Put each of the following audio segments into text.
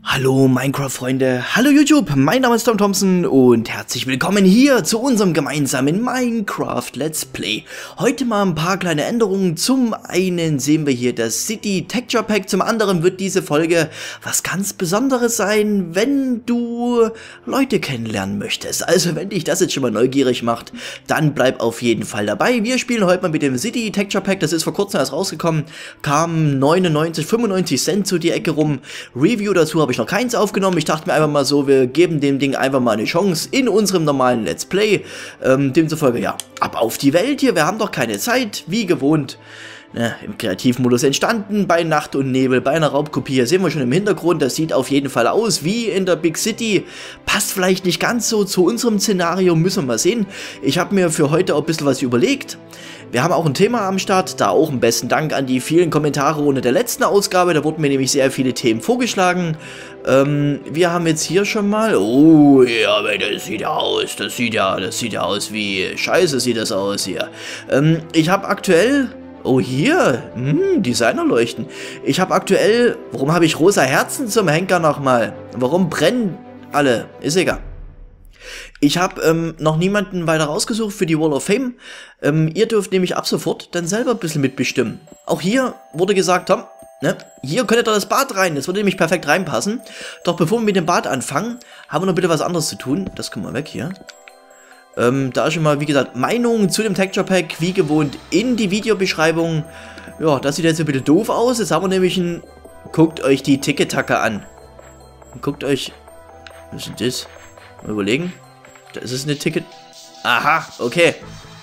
Hallo Minecraft-Freunde, hallo YouTube, mein Name ist Tom Thompson und herzlich willkommen hier zu unserem gemeinsamen Minecraft Let's Play. Heute mal ein paar kleine Änderungen. Zum einen sehen wir hier das City Texture Pack, zum anderen wird diese Folge was ganz Besonderes sein, wenn du Leute kennenlernen möchtest. Also wenn dich das jetzt schon mal neugierig macht, dann bleib auf jeden Fall dabei. Wir spielen heute mal mit dem City Texture Pack, das ist vor kurzem erst rausgekommen, kam 95 Cent zu die Ecke rum. Review dazu habe ich noch keins aufgenommen. Ich dachte mir einfach mal so, wir geben dem Ding einfach mal eine Chance in unserem normalen Let's Play. Demzufolge, ja, ab auf die Welt hier. Wir haben doch keine Zeit, wie gewohnt. Im Kreativmodus entstanden, bei Nacht und Nebel, bei einer Raubkopie. Hier sehen wir schon im Hintergrund, das sieht auf jeden Fall aus wie in der Big City. Passt vielleicht nicht ganz so zu unserem Szenario, müssen wir mal sehen. Ich habe mir für heute auch ein bisschen was überlegt. Wir haben auch ein Thema am Start, da auch einen besten Dank an die vielen Kommentare unter der letzten Ausgabe, da wurden mir nämlich sehr viele Themen vorgeschlagen. Wir haben jetzt hier schon mal, oh ja, aber das sieht ja aus, das sieht ja aus wie, scheiße sieht das aus hier. Ich habe aktuell, oh hier, Designerleuchten. Ich habe aktuell, warum habe ich rosa Herzen zum Henker nochmal? Warum brennen alle? Ist egal. Ich habe noch niemanden weiter rausgesucht für die Wall of Fame. Ihr dürft nämlich ab sofort dann selber ein bisschen mitbestimmen. Auch hier wurde gesagt, Tom, ne, hier könnte doch das Bad rein. Das würde nämlich perfekt reinpassen. Doch bevor wir mit dem Bad anfangen, haben wir noch bitte was anderes zu tun. Das kommt mal weg hier. Da schon mal, wie gesagt, Meinungen zu dem Texture Pack, wie gewohnt, in die Videobeschreibung. Ja, das sieht jetzt ein bisschen doof aus. Jetzt haben wir nämlich ein... Guckt euch die Ticketacke an. Guckt euch... Was ist denn das? Mal überlegen. Das ist eine Ticket... Aha, okay.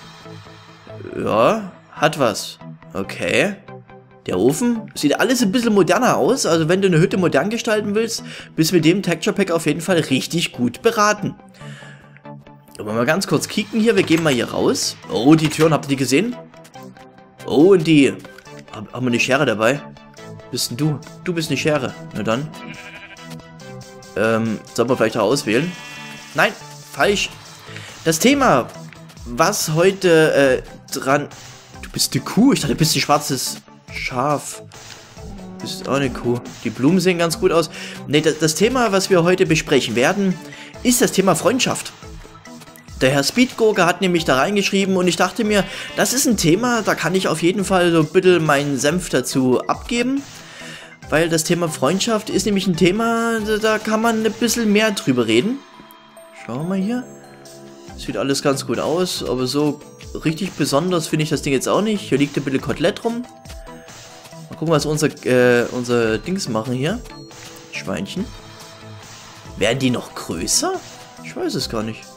Ja, hat was. Okay. Der Ofen sieht alles ein bisschen moderner aus. Also wenn du eine Hütte modern gestalten willst, bist du mit dem Texture Pack auf jeden Fall richtig gut beraten. Wollen wir mal ganz kurz kicken hier. Wir gehen mal hier raus. Oh, die Türen, habt ihr die gesehen? Oh, und die... Haben wir eine Schere dabei? Bist denn du? Du bist eine Schere. Na dann. Sollen wir vielleicht auch auswählen? Nein, falsch. Das Thema, was heute dran... Du bist eine Kuh. Ich dachte, du bist ein schwarzes Schaf. Du bist auch eine Kuh. Die Blumen sehen ganz gut aus. Ne, das Thema, was wir heute besprechen werden, ist das Thema Freundschaft. Der Herr Speedgurke hat nämlich da reingeschrieben und ich dachte mir, das ist ein Thema, da kann ich auf jeden Fall so ein bisschen meinen Senf dazu abgeben. Weil das Thema Freundschaft ist nämlich ein Thema, da kann man ein bisschen mehr drüber reden. Schauen wir mal hier. Sieht alles ganz gut aus, aber so richtig besonders finde ich das Ding jetzt auch nicht. Hier liegt ein bisschen Kotelett rum. Mal gucken, was unser Dings machen hier. Schweinchen. Werden die noch größer? Ich weiß es gar nicht.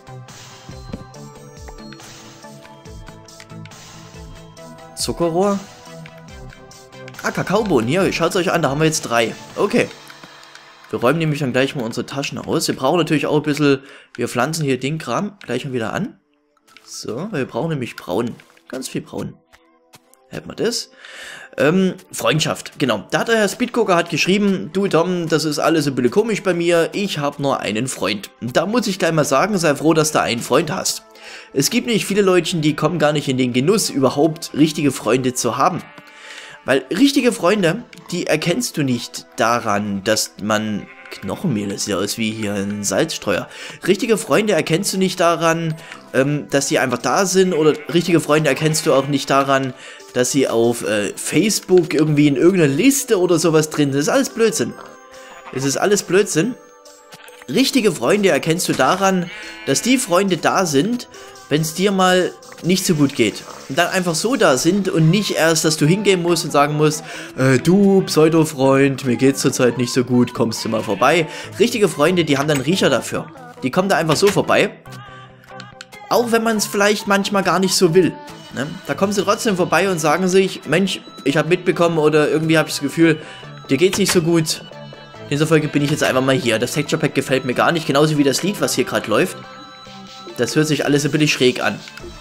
Zuckerrohr. Ah, Kakaobohnen. Hier, schaut es euch an, da haben wir jetzt 3. Okay. Wir räumen nämlich dann gleich mal unsere Taschen aus. Wir brauchen natürlich auch ein bisschen... Wir pflanzen hier den Kram gleich mal wieder an. So, wir brauchen nämlich Braun. Ganz viel Braun. Hätten wir das. Freundschaft, genau. Da hat der Herr Speedcooker hat geschrieben, du Tom, das ist alles ein bisschen komisch bei mir. Ich habe nur einen Freund. Da muss ich gleich mal sagen, sei froh, dass du einen Freund hast. Es gibt nicht viele Leute, die kommen gar nicht in den Genuss, überhaupt richtige Freunde zu haben. Weil richtige Freunde, die erkennst du nicht daran, dass man... Knochenmehl, das sieht aus wie hier ein Salzstreuer. Richtige Freunde erkennst du nicht daran, dass sie einfach da sind. Oder richtige Freunde erkennst du auch nicht daran, dass sie auf Facebook irgendwie in irgendeiner Liste oder sowas drin sind. Das ist alles Blödsinn. Es ist alles Blödsinn. Richtige Freunde erkennst du daran, dass die Freunde da sind, wenn es dir mal nicht so gut geht. Und dann einfach so da sind und nicht erst, dass du hingehen musst und sagen musst, du Pseudo-Freund, mir geht's zurzeit nicht so gut, kommst du mal vorbei. Richtige Freunde, die haben dann Riecher dafür. Die kommen da einfach so vorbei. Auch wenn man es vielleicht manchmal gar nicht so will. Ne? Da kommen sie trotzdem vorbei und sagen sich, Mensch, ich habe mitbekommen oder irgendwie habe ich das Gefühl, dir geht's nicht so gut. In dieser Folge bin ich jetzt einfach mal hier. Das Texture Pack gefällt mir gar nicht, genauso wie das Lied, was hier gerade läuft. Das hört sich alles ein bisschen schräg an.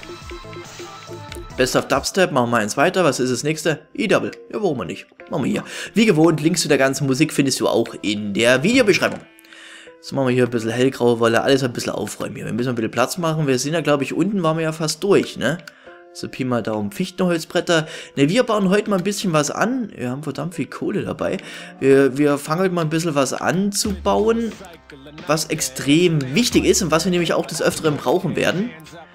Best of Dubstep, machen wir eins weiter. Was ist das nächste? E-Double. Ja, warum nicht? Machen wir hier. Wie gewohnt, Links zu der ganzen Musik findest du auch in der Videobeschreibung. Jetzt machen wir hier ein bisschen hellgraue Wolle, alles ein bisschen aufräumen hier. Wir müssen ein bisschen Platz machen. Wir sind ja, glaube ich, unten waren wir ja fast durch, ne? So Pi mal Daumen. Fichtenholzbretter. Ne, wir bauen heute mal ein bisschen was an. Wir haben verdammt viel Kohle dabei. Wir fangen heute mal ein bisschen was an zu bauen, was extrem wichtig ist und was wir nämlich auch des Öfteren brauchen werden.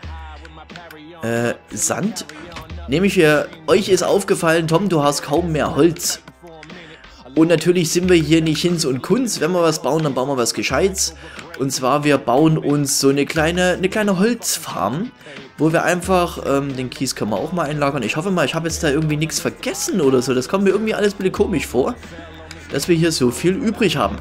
Sand. Nämlich euch ist aufgefallen, Tom, du hast kaum mehr Holz. Und natürlich sind wir hier nicht Hinz und Kunz. Wenn wir was bauen, dann bauen wir was Gescheites. Und zwar, wir bauen uns so eine kleine Holzfarm, wo wir einfach, den Kies können wir auch mal einlagern. Ich hoffe mal, ich habe jetzt da irgendwie nichts vergessen oder so. Das kommt mir irgendwie alles ein bisschen komisch vor, dass wir hier so viel übrig haben.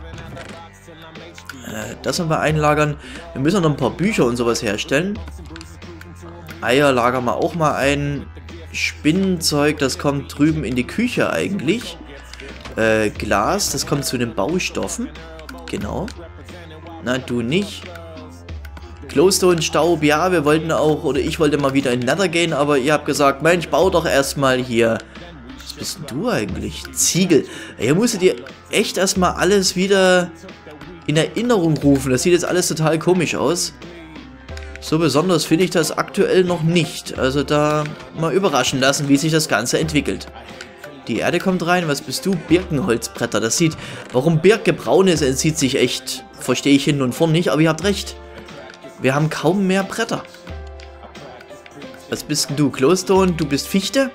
Das wollen wir einlagern. Wir müssen noch ein paar Bücher und sowas herstellen. Eier lagern wir auch mal ein. Spinnenzeug, das kommt drüben in die Küche eigentlich. Glas, das kommt zu den Baustoffen. Genau. Na, du nicht. Glowstone, Staub, ja, wir wollten auch, oder ich wollte mal wieder in Nether gehen, aber ihr habt gesagt, Mensch, bau doch erstmal hier. Was bist denn du eigentlich? Ziegel. Hier musstet ihr echt erstmal alles wieder in Erinnerung rufen. Das sieht jetzt alles total komisch aus. So besonders finde ich das aktuell noch nicht. Also da mal überraschen lassen, wie sich das Ganze entwickelt. Die Erde kommt rein. Was bist du? Birkenholzbretter. Das sieht... Warum Birke braun ist, entzieht sich echt. Verstehe ich hinten und vorne nicht, aber ihr habt recht. Wir haben kaum mehr Bretter. Was bist denn du? Glowstone? Du bist Fichte?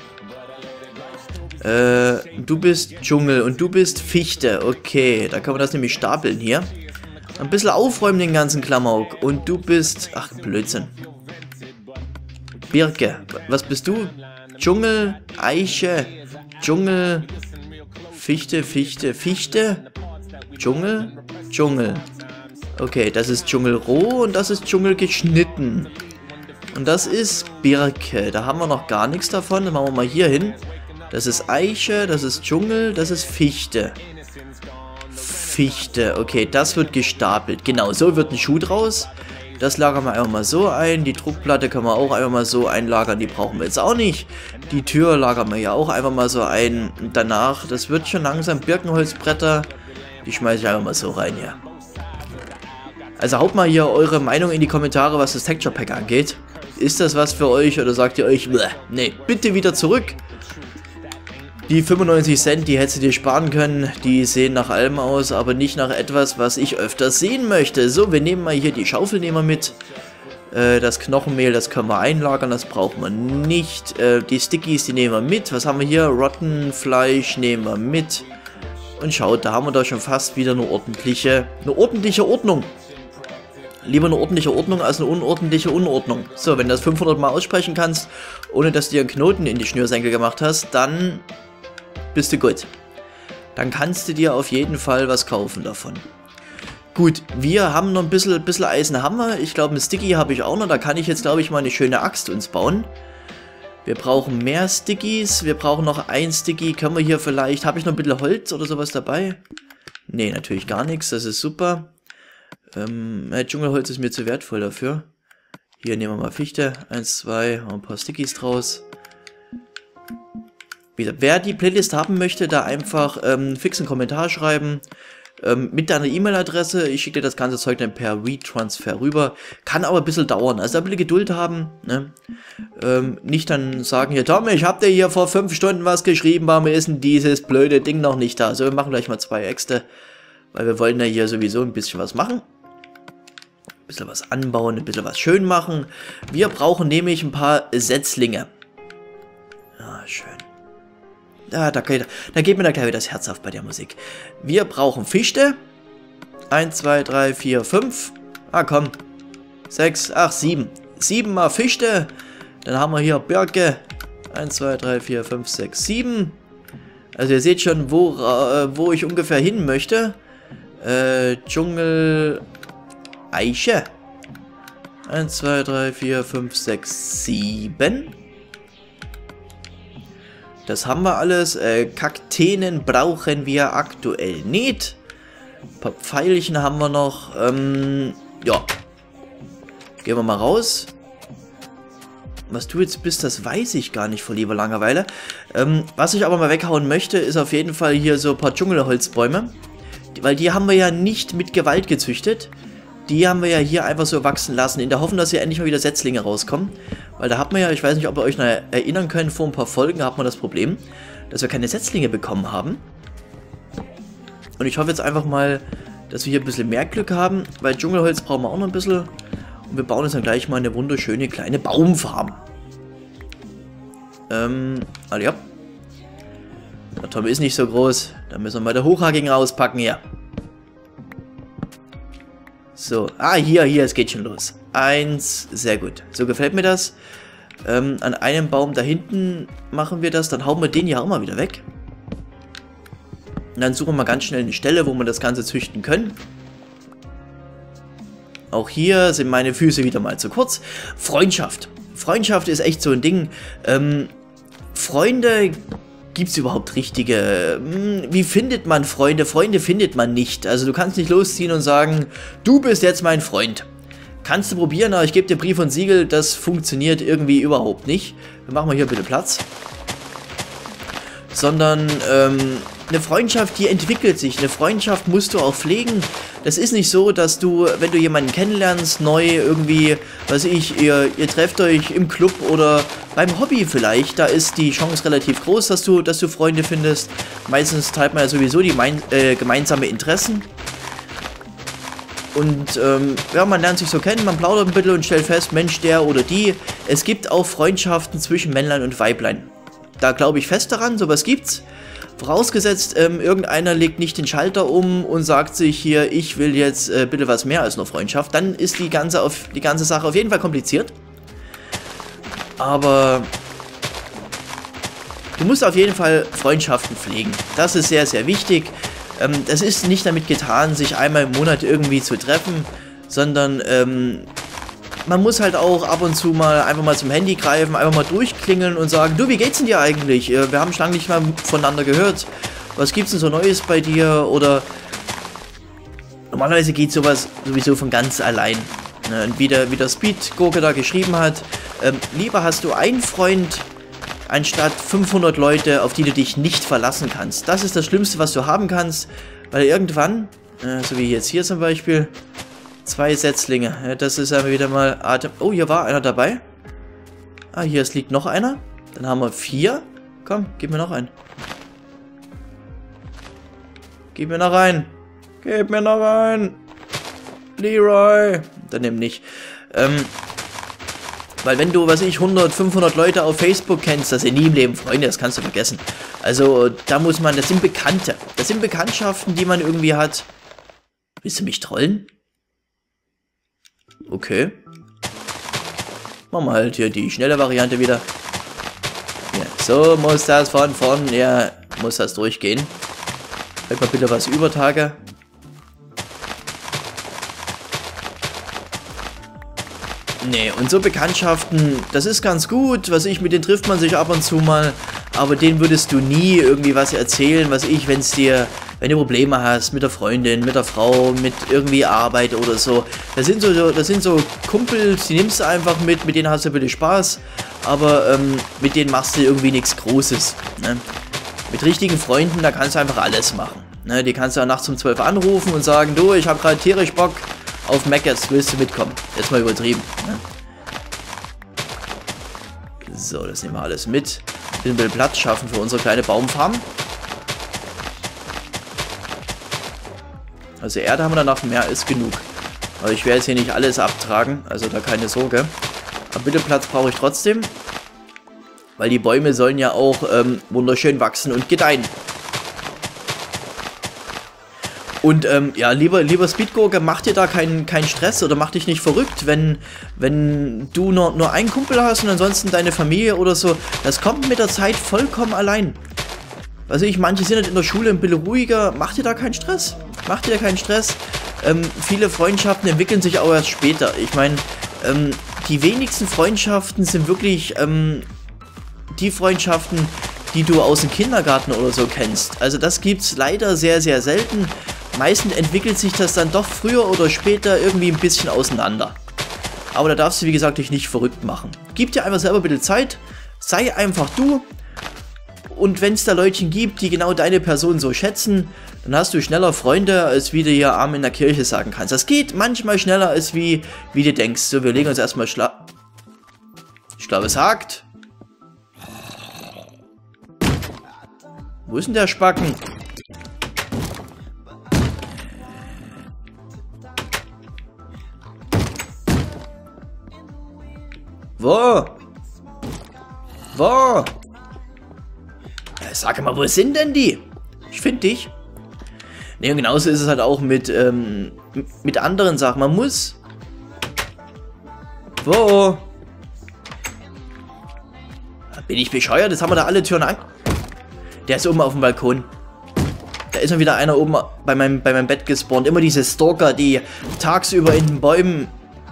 Du bist Dschungel und du bist Fichte. Okay, da kann man das nämlich stapeln hier. Ein bisschen aufräumen den ganzen Klamauk. Und du bist... Ach, Blödsinn. Birke. Was bist du? Dschungel, Eiche, Dschungel, Fichte, Fichte, Fichte, Dschungel, Dschungel. Okay, das ist Dschungel roh und das ist Dschungel geschnitten. Und das ist Birke. Da haben wir noch gar nichts davon. Dann machen wir mal hier hin. Das ist Eiche, das ist Dschungel, das ist Fichte. Fichte. Okay, das wird gestapelt. Genau, so wird ein Schuh draus. Das lagern wir einfach mal so ein. Die Druckplatte können wir auch einfach mal so einlagern. Die brauchen wir jetzt auch nicht. Die Tür lagern wir ja auch einfach mal so ein. Und danach, das wird schon langsam Birkenholzbretter. Die schmeiße ich einfach mal so rein hier. Also haut mal hier eure Meinung in die Kommentare, was das Texture Pack angeht. Ist das was für euch oder sagt ihr euch, nee, bitte wieder zurück? Die 95 Cent, die hättest du dir sparen können, die sehen nach allem aus, aber nicht nach etwas, was ich öfters sehen möchte. So, wir nehmen mal hier die Schaufelnehmer mit. Das Knochenmehl, das können wir einlagern, das brauchen wir nicht. Die Stickies, die nehmen wir mit. Was haben wir hier? Rottenfleisch nehmen wir mit. Und schaut, da haben wir doch schon fast wieder eine ordentliche Ordnung. Lieber eine ordentliche Ordnung als eine unordentliche Unordnung. So, wenn du das 500 Mal aussprechen kannst, ohne dass du dir einen Knoten in die Schnürsenkel gemacht hast, dann bist du gut. Dann kannst du dir auf jeden Fall was kaufen davon. Gut, wir haben noch ein bisschen Eisen haben wir. Ich glaube, ein Sticky habe ich auch noch. Da kann ich jetzt, glaube ich, mal eine schöne Axt uns bauen. Wir brauchen mehr Stickies. Wir brauchen noch ein Sticky. Können wir hier vielleicht... Habe ich noch ein bisschen Holz oder sowas dabei? Nee, natürlich gar nichts. Das ist super. Dschungelholz ist mir zu wertvoll dafür. Hier nehmen wir mal Fichte. 1, 2, ein paar Stickies draus. Wieder, wer die Playlist haben möchte, da einfach fix einen Kommentar schreiben. Mit deiner E-Mail-Adresse. Ich schicke dir das ganze Zeug dann per WeTransfer rüber. Kann aber ein bisschen dauern. Also da ein bisschen Geduld haben. Ne? Nicht dann sagen, hier Tom, ich hab dir hier vor 5 Stunden was geschrieben. Warum ist denn dieses blöde Ding noch nicht da? So, wir machen gleich mal 2 Äxte. Weil wir wollen ja hier sowieso ein bisschen was machen. Ein bisschen was anbauen, ein bisschen was schön machen. Wir brauchen nämlich ein paar Setzlinge. Ah, schön. Ja, da geht mir da gleich wieder das Herz auf bei der Musik. Wir brauchen Fichte. 1, 2, 3, 4, 5. Ah, komm. 6, 8, 7. 7 mal Fichte. Dann haben wir hier Birke. 1, 2, 3, 4, 5, 6, 7. Also ihr seht schon, wo ich ungefähr hin möchte. Dschungel... Eiche. 1, 2, 3, 4, 5, 6, 7. Das haben wir alles. Kakteen brauchen wir aktuell nicht. Ein paar Pfeilchen haben wir noch. Ja. Gehen wir mal raus. Was du jetzt bist, das weiß ich gar nicht vor lieber Langeweile. Was ich aber mal weghauen möchte, ist auf jeden Fall hier so ein paar Dschungelholzbäume. Weil die haben wir ja nicht mit Gewalt gezüchtet. Die haben wir ja hier einfach so wachsen lassen, in der Hoffnung, dass hier endlich mal wieder Setzlinge rauskommen. Weil da hat man ja, ich weiß nicht, ob ihr euch noch erinnern könnt, vor ein paar Folgen hat man das Problem, dass wir keine Setzlinge bekommen haben. Und ich hoffe jetzt einfach mal, dass wir hier ein bisschen mehr Glück haben, weil Dschungelholz brauchen wir auch noch ein bisschen. Und wir bauen jetzt dann gleich mal eine wunderschöne kleine Baumfarm. Also ja. Der Tom ist nicht so groß. Da müssen wir mal der Hochhakigen rauspacken, ja. So, hier, es geht schon los. 1, sehr gut. So gefällt mir das. An einem Baum da hinten machen wir das. Dann hauen wir den ja auch mal wieder weg. Und dann suchen wir ganz schnell eine Stelle, wo wir das Ganze züchten können. Auch hier sind meine Füße wieder mal zu kurz. Freundschaft. Freundschaft ist echt so ein Ding. Freunde, gibt es überhaupt richtige? Wie findet man Freunde? Freunde findet man nicht. Also du kannst nicht losziehen und sagen, du bist jetzt mein Freund. Kannst du probieren, aber ich gebe dir Brief und Siegel, das funktioniert irgendwie überhaupt nicht. Dann machen wir hier bitte Platz. Sondern eine Freundschaft, die entwickelt sich. Eine Freundschaft musst du auch pflegen. Das ist nicht so, dass du, wenn du jemanden kennenlernst, neu irgendwie, weiß ich, ihr trefft euch im Club oder beim Hobby vielleicht, da ist die Chance relativ groß, dass du Freunde findest. Meistens teilt man ja sowieso die gemeinsame Interessen. Und ja, man lernt sich so kennen, man plaudert ein bisschen und stellt fest, Mensch, der oder die. Es gibt auch Freundschaften zwischen Männlein und Weiblein. Da glaube ich fest daran, sowas gibt's. Vorausgesetzt, irgendeiner legt nicht den Schalter um und sagt sich hier, ich will jetzt bitte was mehr als nur Freundschaft, dann ist die ganze Sache auf jeden Fall kompliziert. Aber du musst auf jeden Fall Freundschaften pflegen. Das ist sehr, sehr wichtig. Das ist nicht damit getan, sich einmal im Monat irgendwie zu treffen, sondern man muss halt auch ab und zu mal einfach mal zum Handy greifen, einfach mal durchklingeln und sagen, du, wie geht's denn dir eigentlich? Wir haben schon lange nicht mehr voneinander gehört. Was gibt's denn so Neues bei dir? Oder normalerweise geht sowas sowieso von ganz allein. Und wie der Speed-Gurke da geschrieben hat, lieber hast du einen Freund anstatt 500 Leute, auf die du dich nicht verlassen kannst. Das ist das Schlimmste, was du haben kannst, weil irgendwann, so wie jetzt hier zum Beispiel, 2 Setzlinge. Ja, das ist aber wieder mal Atem. Oh, hier war einer dabei. Hier liegt noch einer. Dann haben wir 4. Komm, gib mir noch einen. Gib mir noch einen. Gib mir noch einen. Leroy. Dann nimm nicht. Weil wenn du, 100, 500 Leute auf Facebook kennst, das sind nie im Leben Freunde, das kannst du vergessen. Also, da muss man, das sind Bekannte. Das sind Bekanntschaften, die man irgendwie hat. Willst du mich trollen? Okay. Machen wir halt hier die schnelle Variante wieder. Ja, so muss das von vorn, ja, muss das durchgehen. Halt mal bitte was über Tage. Nee, und so Bekanntschaften, das ist ganz gut, mit denen trifft man sich ab und zu mal, aber denen würdest du nie irgendwie was erzählen, wenn du Probleme hast mit der Freundin, mit der Frau, mit irgendwie Arbeit oder so. Das sind so Kumpels, die nimmst du einfach mit denen hast du bitte Spaß, aber mit denen machst du irgendwie nichts Großes. Ne? Mit richtigen Freunden, da kannst du einfach alles machen. Ne? Die kannst du auch nachts um 12 anrufen und sagen, du, ich habe gerade tierisch Bock auf Meckers, willst du mitkommen? Jetzt mal übertrieben. Ne? So, das nehmen wir alles mit. Ein bisschen Platz schaffen für unsere kleine Baumfarm. Also Erde haben wir danach mehr als genug. Aber ich werde jetzt hier nicht alles abtragen, also da keine Sorge. Aber bitte Platz brauche ich trotzdem. Weil die Bäume sollen ja auch wunderschön wachsen und gedeihen. Und ja, lieber Speedgurke, mach dir da keinen Stress oder mach dich nicht verrückt, wenn du nur einen Kumpel hast und ansonsten deine Familie oder so. Das kommt mit der Zeit vollkommen allein. Also manche sind halt in der Schule ein bisschen ruhiger, mach dir da keinen Stress. Mach dir keinen Stress. Viele Freundschaften entwickeln sich auch erst später. Ich meine, die wenigsten Freundschaften sind wirklich die Freundschaften, die du aus dem Kindergarten oder so kennst. Also das gibt's leider sehr, sehr selten. Meistens entwickelt sich das dann doch früher oder später irgendwie ein bisschen auseinander. Aber da darfst du, wie gesagt, dich nicht verrückt machen. Gib dir einfach selber ein bisschen Zeit. Sei einfach du. Und wenn es da Leutchen gibt, die genau deine Person so schätzen, dann hast du schneller Freunde, als wie du hier Arm in der Kirche sagen kannst. Das geht manchmal schneller, als wie du denkst. So, wir legen uns erstmal glaube, es hakt. Wo ist denn der Spacken? Wo? Wo? Sag mal, wo sind denn die? Ich finde dich. Ne, und genauso ist es halt auch mit anderen Sachen. Man muss... Wo? Bin ich bescheuert? Jetzt haben wir da alle Türen an. Der ist oben auf dem Balkon. Da ist mal wieder einer oben bei meinem Bett gespawnt. Immer diese Stalker, die tagsüber in den Bäumen...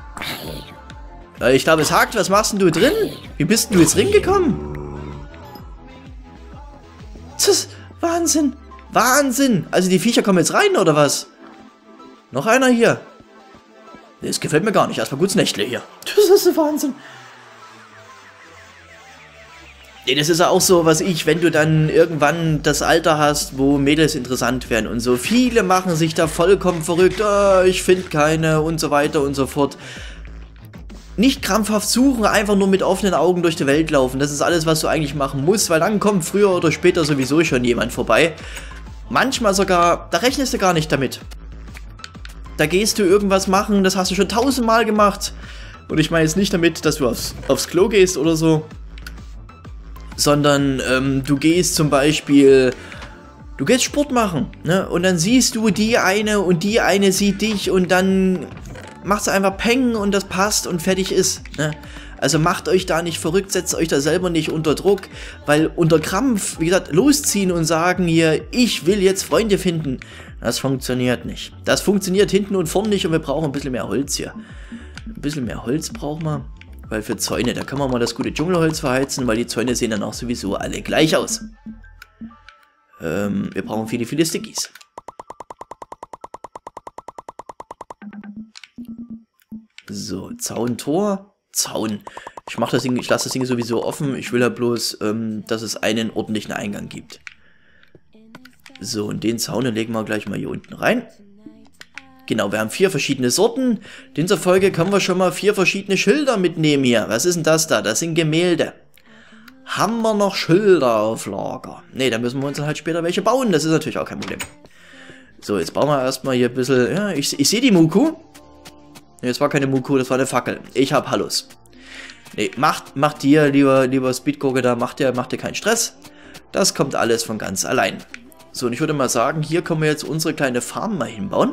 Ich glaube, es hakt. Was machst denn du drin? Wie bist denn du jetzt reingekommen? Das ist Wahnsinn. Wahnsinn. Also die Viecher kommen jetzt rein, oder was? Noch einer hier. Das gefällt mir gar nicht. Erstmal gutes Nächtle hier. Das ist Wahnsinn. Nee, das ist ja auch so, wenn du dann irgendwann das Alter hast, wo Mädels interessant werden und so. Viele machen sich da vollkommen verrückt. Oh, ich finde keine und so weiter und so fort. Nicht krampfhaft suchen, einfach nur mit offenen Augen durch die Welt laufen. Das ist alles, was du eigentlich machen musst, weil dann kommt früher oder später sowieso schon jemand vorbei. Manchmal sogar, da rechnest du gar nicht damit. Da gehst du irgendwas machen, das hast du schon 1000-mal gemacht. Und ich meine jetzt nicht damit, dass du aufs Klo gehst oder so. Sondern du gehst zum Beispiel, du gehst Sport machen, ne? Und dann siehst du die eine und die eine sieht dich und dann macht es einfach Peng und das passt und fertig ist, ne? Also macht euch da nicht verrückt, setzt euch da selber nicht unter Druck, weil unter Krampf, wie gesagt, losziehen und sagen hier, ich will jetzt Freunde finden, das funktioniert nicht. Das funktioniert hinten und vorne nicht und wir brauchen ein bisschen mehr Holz hier. Ein bisschen mehr Holz brauchen wir, weil für Zäune, da kann man mal das gute Dschungelholz verheizen, weil die Zäune sehen dann auch sowieso alle gleich aus. Wir brauchen viele, viele Stickies. So, Zaun, Tor, Zaun. Ich lasse das Ding sowieso offen. Ich will ja bloß, dass es einen ordentlichen Eingang gibt. So, und den Zaun legen wir gleich mal hier unten rein. Genau, wir haben 4 verschiedene Sorten. In dieser Folge können wir schon mal 4 verschiedene Schilder mitnehmen hier. Was ist denn das da? Das sind Gemälde. Haben wir noch Schilder auf Lager? Ne, da müssen wir uns dann halt später welche bauen. Das ist natürlich auch kein Problem. So, jetzt bauen wir erstmal hier ein bisschen... Ja, ich sehe die Muku. Ne, das war keine Muku, das war eine Fackel. Ich hab Hallus. Ne, macht dir, lieber Speedgurke da, macht dir keinen Stress. Das kommt alles von ganz allein. So, und ich würde mal sagen, hier können wir jetzt unsere kleine Farm mal hinbauen.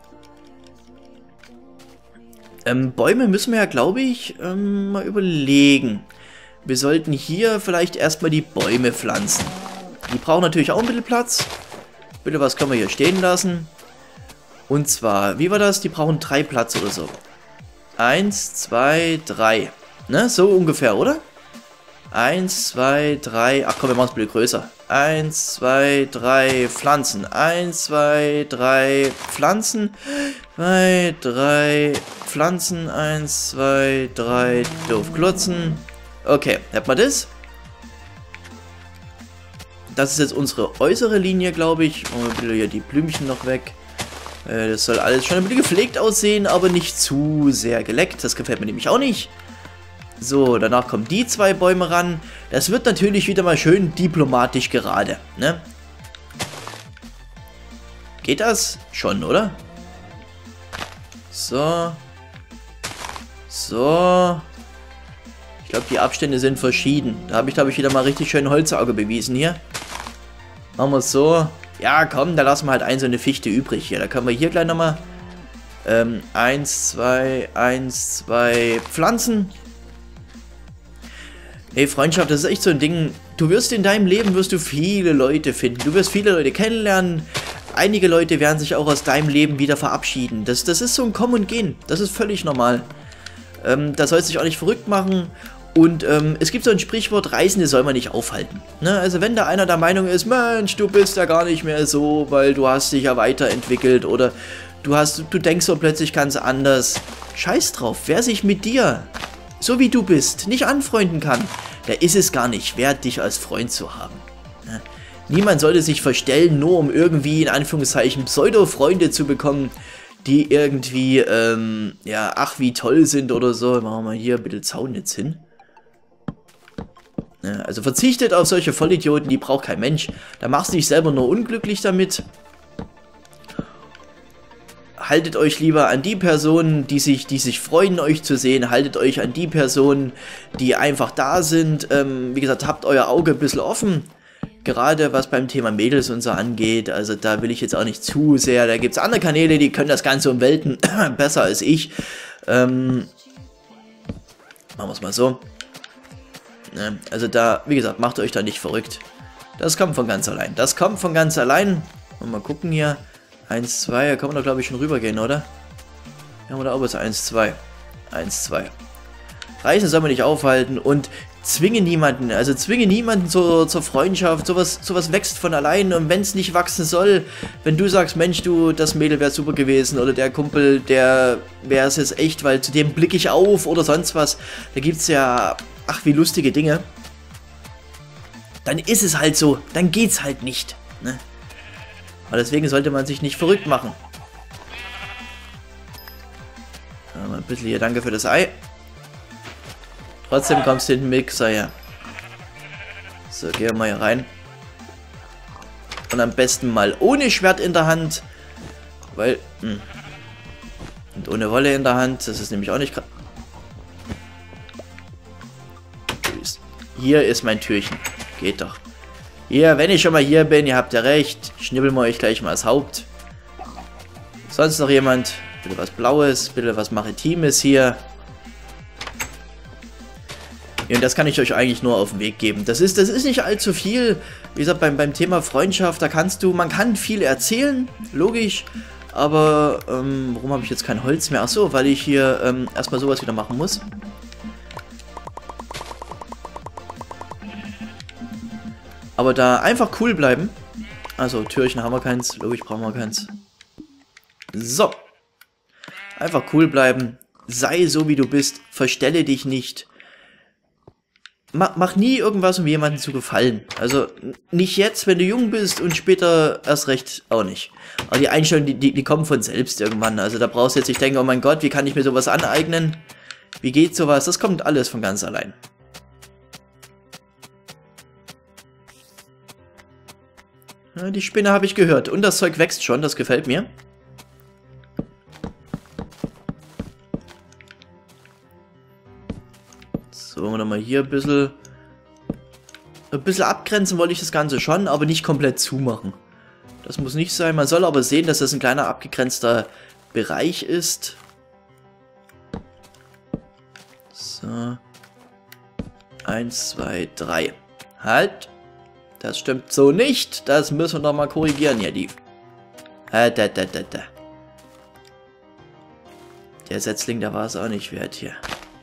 Bäume müssen wir ja, glaube ich, mal überlegen. Wir sollten hier vielleicht erstmal die Bäume pflanzen. Die brauchen natürlich auch ein bisschen Platz. Bitte, was können wir hier stehen lassen? Und zwar, wie war das? Die brauchen 3 Platz oder so. 1, 2, 3. Ne, so ungefähr, oder? 1, 2, 3. Ach komm, wir machen es ein bisschen größer. 1, 2, 3 Pflanzen. 1, 2, 3 Pflanzen. 2, 3 Pflanzen. 1, 2, 3 doof klotzen. Okay, hat man das? Das ist jetzt unsere äußere Linie, glaube ich. Machen wir ein bisschen hier die Blümchen noch weg. Das soll alles schon ein bisschen gepflegt aussehen, aber nicht zu sehr geleckt. Das gefällt mir nämlich auch nicht. So, danach kommen die 2 Bäume ran. Das wird natürlich wieder mal schön diplomatisch gerade, ne? Geht das? Schon, oder? So. So. Ich glaube, die Abstände sind verschieden. Da habe ich, glaube ich, wieder mal richtig schön Holzauge bewiesen hier. Machen wir es so. Ja, komm, da lassen wir halt so eine Fichte übrig hier. Da können wir hier gleich nochmal 1, 2 Pflanzen. Hey, Freundschaft, das ist echt so ein Ding. Du wirst in deinem Leben viele Leute finden. Du wirst viele Leute kennenlernen. Einige Leute werden sich auch aus deinem Leben wieder verabschieden. Das ist so ein Kommen und Gehen. Das ist völlig normal. Da sollst du dich auch nicht verrückt machen. Und es gibt so ein Sprichwort, Reisende soll man nicht aufhalten. Ne? Also wenn da einer der Meinung ist, Mensch, du bist ja gar nicht mehr so, weil du hast dich ja weiterentwickelt oder du denkst so plötzlich ganz anders. Scheiß drauf, wer sich mit dir, so wie du bist, nicht anfreunden kann, der ist es gar nicht wert, dich als Freund zu haben. Ne? Niemand sollte sich verstellen, nur um irgendwie in Anführungszeichen Pseudo-Freunde zu bekommen, die irgendwie, ja, ach wie toll sind oder so. Machen wir mal hier ein bisschen Zaun jetzt hin. Ja, also verzichtet auf solche Vollidioten, die braucht kein Mensch. Da machst du dich selber nur unglücklich damit. Haltet euch lieber an die Personen, die sich freuen, euch zu sehen. Haltet euch an die Personen, die einfach da sind. Wie gesagt, habt euer Auge ein bisschen offen. Gerade was beim Thema Mädels und so angeht. Also da will ich jetzt auch nicht zu sehr. Da gibt es andere Kanäle, die können das Ganze um Welten besser als ich. Machen wir es mal so. Also da, wie gesagt, macht euch da nicht verrückt. Das kommt von ganz allein. Das kommt von ganz allein. Mal gucken hier. 1, 2, da kann man doch glaube ich schon rübergehen, oder? Ja, oder auch bis 1, 2. 1, 2. Reisen soll man nicht aufhalten und zwinge niemanden, also zwinge niemanden zur Freundschaft, sowas wächst von allein und wenn es nicht wachsen soll, wenn du sagst, Mensch du, das Mädel wäre super gewesen oder der Kumpel, der wäre es jetzt echt, weil zu dem blicke ich auf oder sonst was, da gibt es ja, ach wie lustige Dinge, dann ist es halt so, dann geht's halt nicht, ne? Aber deswegen sollte man sich nicht verrückt machen. Mal ein bisschen hier, danke für das Ei. Trotzdem kommst du in den Mixer her. So, gehen wir mal hier rein. Und am besten mal ohne Schwert in der Hand. Weil, und ohne Wolle in der Hand, das ist nämlich auch nicht gerade. Hier ist mein Türchen. Geht doch. Hier, wenn ich schon mal hier bin, ihr habt ja recht, schnibbeln wir euch gleich mal das Haupt. Sonst noch jemand? Bitte was Blaues, bitte was Maritimes hier. Ja, und das kann ich euch eigentlich nur auf den Weg geben. Das ist nicht allzu viel. Wie gesagt, beim Thema Freundschaft, da man kann viel erzählen, logisch. Aber, warum habe ich jetzt kein Holz mehr? Achso, weil ich hier erstmal sowas wieder machen muss. Aber da einfach cool bleiben. Also, Türchen haben wir keins. Logisch brauchen wir keins. So. Einfach cool bleiben. Sei so, wie du bist. Verstelle dich nicht. Mach nie irgendwas, um jemandem zu gefallen. Also, nicht jetzt, wenn du jung bist und später erst recht auch nicht. Aber die Einstellungen, die kommen von selbst irgendwann. Also, da brauchst du jetzt nicht denken, oh mein Gott, wie kann ich mir sowas aneignen? Wie geht sowas? Das kommt alles von ganz allein. Ja, die Spinne habe ich gehört. Und das Zeug wächst schon, das gefällt mir. So, nochmal hier ein bisschen abgrenzen wollte ich das Ganze schon, aber nicht komplett zumachen. Das muss nicht sein. Man soll aber sehen, dass das ein kleiner abgegrenzter Bereich ist. So. 1, 2, 3. Halt. Das stimmt so nicht. Das müssen wir noch mal korrigieren hier, die. Der Setzling, da war es auch nicht wert hier.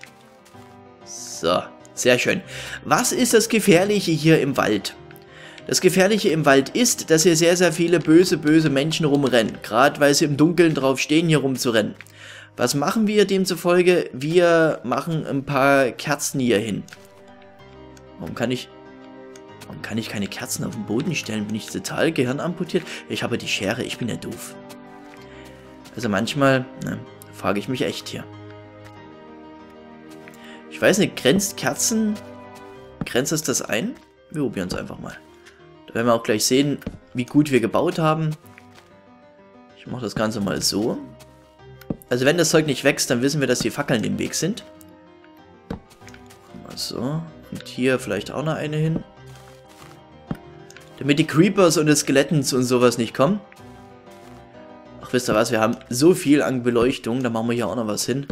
So, sehr schön. Was ist das Gefährliche hier im Wald? Das Gefährliche im Wald ist, dass hier sehr, sehr viele böse Menschen rumrennen. Gerade weil sie im Dunkeln drauf stehen, hier rumzurennen. Was machen wir demzufolge? Wir machen ein paar Kerzen hier hin. Warum kann ich keine Kerzen auf den Boden stellen? Bin ich total gehirnamputiert? Ich habe die Schere, ich bin ja doof. Also manchmal, frage ich mich echt hier. Ich weiß nicht, grenzt es das ein? Wir probieren es einfach mal. Da werden wir auch gleich sehen, wie gut wir gebaut haben. Ich mache das Ganze mal so. Also wenn das Zeug nicht wächst, dann wissen wir, dass die Fackeln im Weg sind. Mal so. Und hier vielleicht auch noch eine hin. Damit die Creepers und die Skelettons und sowas nicht kommen. Ach, wisst ihr was? Wir haben so viel an Beleuchtung. Da machen wir hier auch noch was hin.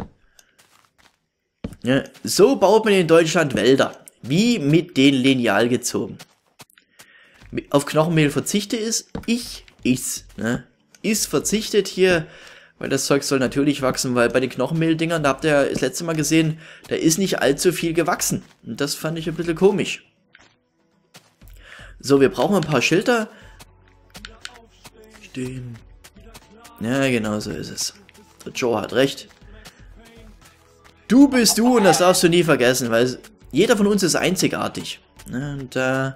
Ja, so baut man in Deutschland Wälder. Wie mit den Lineal gezogen. Auf Knochenmehl verzichte ich. Ne? Ist verzichtet hier. Weil das Zeug soll natürlich wachsen. Weil bei den Knochenmehl-Dingern, da habt ihr ja das letzte Mal gesehen, da ist nicht allzu viel gewachsen. Und das fand ich ein bisschen komisch. So, wir brauchen ein paar Schilder. Stehen. Ja, genau so ist es. Der Joe hat recht. Du bist du und das darfst du nie vergessen, weil jeder von uns ist einzigartig. Und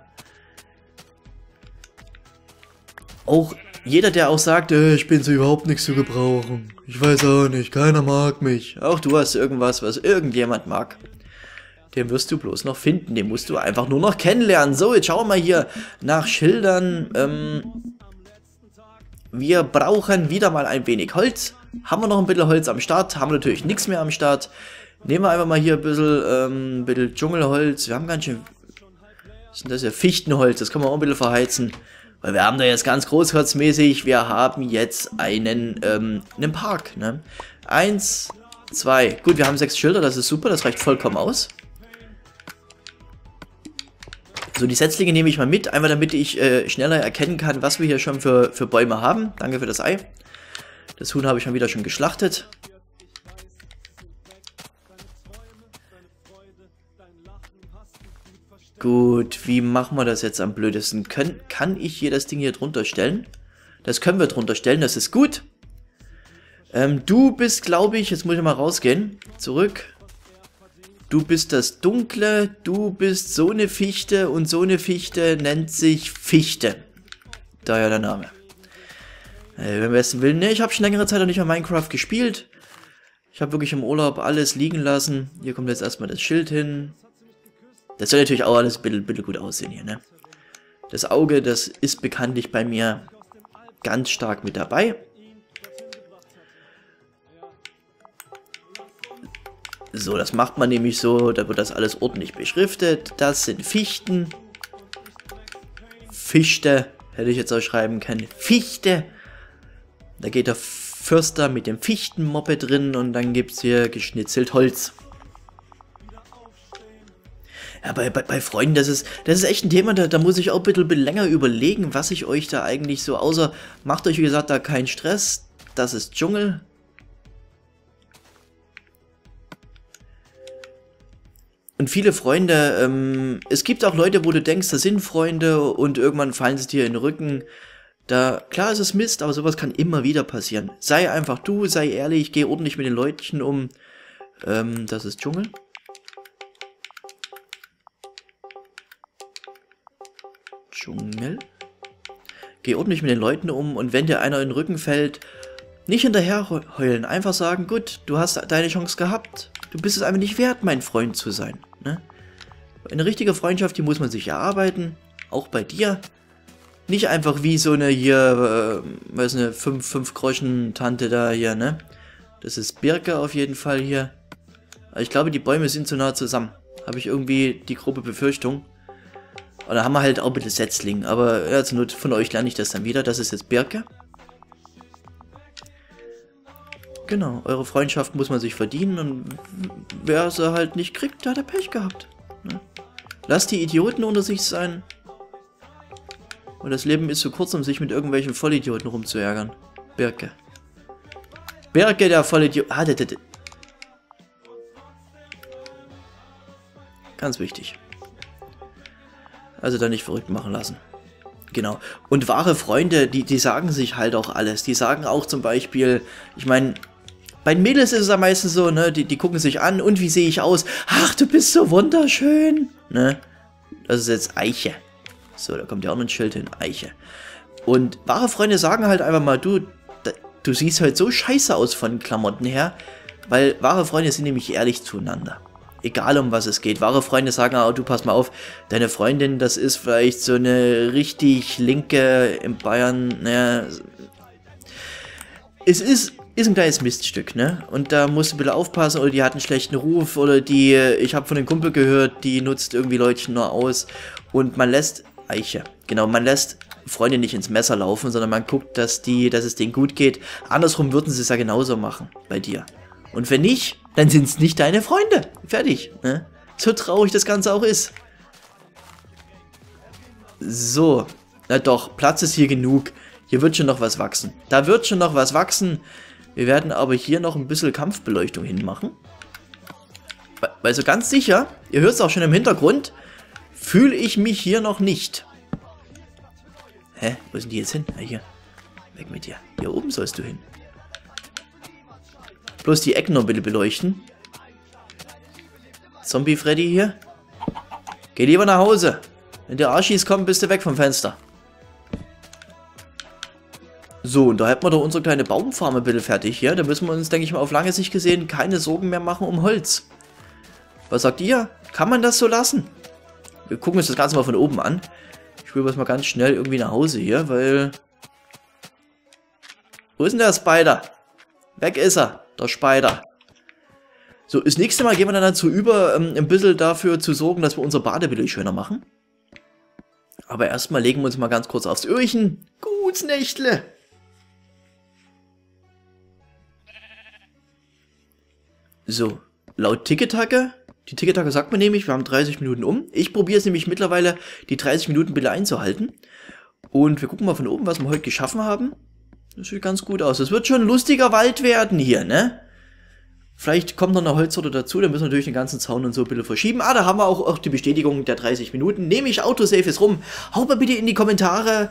auch jeder, der auch sagt, ich bin so überhaupt nichts zu gebrauchen. Ich weiß auch nicht, keiner mag mich. Auch du hast irgendwas, was irgendjemand mag. Den wirst du bloß noch finden. Den musst du einfach nur noch kennenlernen. So, jetzt schauen wir mal hier nach Schildern. Wir brauchen wieder mal ein wenig Holz. Haben wir noch ein bisschen Holz am Start? Haben wir natürlich nichts mehr am Start. Nehmen wir einfach mal hier ein bisschen Dschungelholz. Wir haben ganz schön... Was ist denn das hier? Fichtenholz. Das können wir auch ein bisschen verheizen. Weil wir haben da jetzt ganz großkotzmäßig, wir haben jetzt einen Park, ne? 1, 2. Gut, wir haben 6 Schilder, das ist super, das reicht vollkommen aus. So, die Setzlinge nehme ich mal mit, einfach damit ich schneller erkennen kann, was wir hier schon für Bäume haben. Danke für das Ei. Das Huhn habe ich mal wieder schon geschlachtet. Gut, wie machen wir das jetzt am blödesten? Kann ich hier das Ding hier drunter stellen? Das können wir drunter stellen, das ist gut. Du bist, glaube ich, jetzt muss ich mal rausgehen. Zurück. Du bist das Dunkle, du bist so eine Fichte und so eine Fichte nennt sich Fichte. Daher der Name. Wenn wir es will, ne, ich habe schon längere Zeit noch nicht mehr Minecraft gespielt. Ich habe wirklich im Urlaub alles liegen lassen. Hier kommt jetzt erstmal das Schild hin. Das soll natürlich auch alles ein bisschen gut aussehen hier, ne? Das Auge, das ist bekanntlich bei mir ganz stark mit dabei. So, das macht man nämlich so, da wird das alles ordentlich beschriftet. Das sind Fichten. Fichte, hätte ich jetzt auch schreiben können. Fichte. Da geht der Förster mit dem Fichtenmoppe drin und dann gibt es hier geschnitzelt Holz. Ja, bei Freunden, das ist echt ein Thema, da muss ich auch ein bisschen länger überlegen, was ich euch da eigentlich so, außer macht euch, wie gesagt, da keinen Stress. Das ist Dschungel. Und viele Freunde, es gibt auch Leute, wo du denkst, das sind Freunde und irgendwann fallen sie dir in den Rücken. Klar ist es Mist, aber sowas kann immer wieder passieren. Sei einfach du, sei ehrlich, geh ordentlich mit den Leutchen um. Das ist Dschungel. Dschungel. Geh ordentlich mit den Leuten um und wenn dir einer in den Rücken fällt, nicht hinterher heulen. Einfach sagen, gut, du hast deine Chance gehabt. Du bist es einfach nicht wert, mein Freund zu sein. Ne? Eine richtige Freundschaft, die muss man sich erarbeiten. Auch bei dir. Nicht einfach wie so eine hier, weiß eine 5-Groschen-Tante da hier, ne? Das ist Birke auf jeden Fall hier. Aber ich glaube, die Bäume sind zu nah zusammen. Habe ich irgendwie die grobe Befürchtung. Und da haben wir halt auch ein bisschen Setzling. Aber ja, zur Not von euch lerne ich das dann wieder. Das ist jetzt Birke. Genau, eure Freundschaft muss man sich verdienen und wer sie halt nicht kriegt, der hat Pech gehabt. Ne? Lasst die Idioten unter sich sein. Und das Leben ist zu kurz, um sich mit irgendwelchen Vollidioten rumzuärgern. Birke. Birke, der Vollidiot. Ah, ganz wichtig. Also da nicht verrückt machen lassen. Genau. Und wahre Freunde, die sagen sich halt auch alles. Die sagen auch zum Beispiel, ich meine, bei den Mädels ist es am meisten so, ne, die gucken sich an und wie sehe ich aus? Ach, du bist so wunderschön. Ne? Das ist jetzt Eiche. So, da kommt ja auch noch ein Schild hin. Eiche. Und wahre Freunde sagen halt einfach mal, du siehst halt so scheiße aus von Klamotten her, weil wahre Freunde sind nämlich ehrlich zueinander. Egal um was es geht. Wahre Freunde sagen, oh, du pass mal auf, deine Freundin, das ist vielleicht so eine richtig linke in Bayern, naja, es ist ein kleines Miststück, ne? Und da musst du ein bisschen aufpassen, oder die hat einen schlechten Ruf, oder ich habe von einem Kumpel gehört, die nutzt irgendwie Leutchen nur aus. Und man lässt, Eiche, genau, man lässt Freunde nicht ins Messer laufen, sondern man guckt, dass es denen gut geht. Andersrum würden sie es ja genauso machen, bei dir. Und wenn nicht, dann sind es nicht deine Freunde. Fertig, ne? So traurig das Ganze auch ist. So, na doch, Platz ist hier genug. Hier wird schon noch was wachsen. Da wird schon noch was wachsen. Wir werden aber hier noch ein bisschen Kampfbeleuchtung hinmachen. Weil so ganz sicher, ihr hört es auch schon im Hintergrund, fühle ich mich hier noch nicht. Hä? Wo sind die jetzt hin? Ah, hier. Weg mit dir. Hier oben sollst du hin. Bloß die Ecken noch ein bisschen beleuchten. Zombie Freddy hier. Geh lieber nach Hause. Wenn der Arschis kommt, bist du weg vom Fenster. So, und da hätten wir doch unsere kleine Baumfarm ein bisschen fertig hier. Da müssen wir uns, denke ich mal, auf lange Sicht gesehen keine Sorgen mehr machen um Holz. Was sagt ihr? Kann man das so lassen? Wir gucken uns das Ganze mal von oben an. Ich will was mal ganz schnell irgendwie nach Hause hier, weil... Wo ist denn der Spider? Weg ist er, der Spider. So, das nächste Mal gehen wir dann dazu über, ein bisschen dafür zu sorgen, dass wir unser Badebild schöner machen. Aber erstmal legen wir uns mal ganz kurz aufs Öhrchen. Guts Nächtle. So, laut Ticketacke. Die Ticketacke sagt mir nämlich, wir haben 30 Minuten um. Ich probiere es nämlich mittlerweile, die 30 Minuten bitte einzuhalten. Und wir gucken mal von oben, was wir heute geschaffen haben. Das sieht ganz gut aus. Es wird schon ein lustiger Wald werden hier, ne? Vielleicht kommt noch eine Holzsorte dazu, dann müssen wir natürlich den ganzen Zaun und so ein bisschen verschieben. Ah, da haben wir auch die Bestätigung der 30 Minuten. Nehme ich Autosave ist rum. Haut mal bitte in die Kommentare,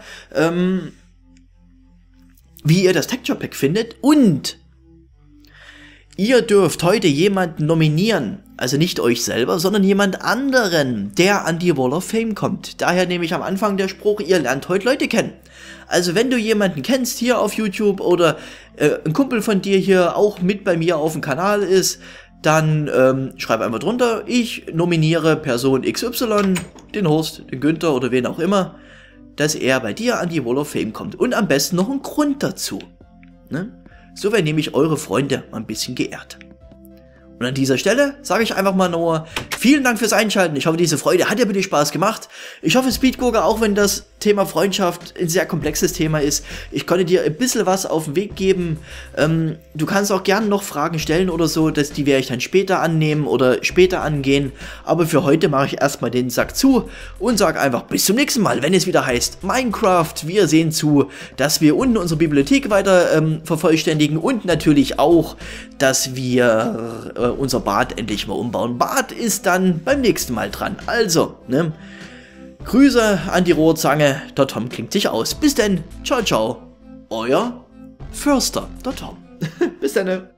wie ihr das Texture Pack findet. Und ihr dürft heute jemanden nominieren. Also nicht euch selber, sondern jemand anderen, der an die Wall of Fame kommt. Daher nehme ich am Anfang der Spruch, ihr lernt heute Leute kennen. Also wenn du jemanden kennst hier auf YouTube oder ein Kumpel von dir hier auch mit bei mir auf dem Kanal ist, dann schreib einfach drunter, ich nominiere Person XY, den Horst, den Günther oder wen auch immer, dass er bei dir an die Wall of Fame kommt. Und am besten noch einen Grund dazu. Ne? So werden nämlich eure Freunde mal ein bisschen geehrt. Und an dieser Stelle sage ich einfach mal nur vielen Dank fürs Einschalten. Ich hoffe, diese Freude hat dir bitte Spaß gemacht. Ich hoffe, Speedgurker, auch wenn das Thema Freundschaft ein sehr komplexes Thema ist, ich konnte dir ein bisschen was auf den Weg geben. Du kannst auch gerne noch Fragen stellen oder so, die werde ich dann später annehmen oder später angehen. Aber für heute mache ich erstmal den Sack zu und sage einfach bis zum nächsten Mal, wenn es wieder heißt Minecraft. Wir sehen zu, dass wir unten unsere Bibliothek weiter vervollständigen und natürlich auch, dass wir unser Bad endlich mal umbauen. Bad ist dann beim nächsten Mal dran. Also, ne? Grüße an die Rohrzange. Der Tom klingt sich aus. Bis denn. Ciao, ciao. Euer Förster, der Tom. Bis dann.